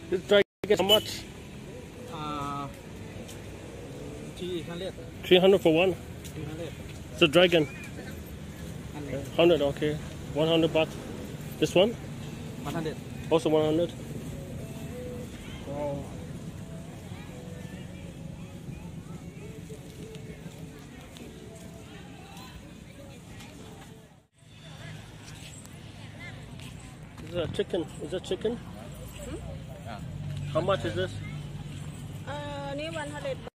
This dragon how much? 300. 300 for one. 300. It's a dragon. 100. 100, okay. 100 baht. This one? 100. Also 100. Wow. Is that chicken? Is that chicken? Yeah. How much is this? นี่100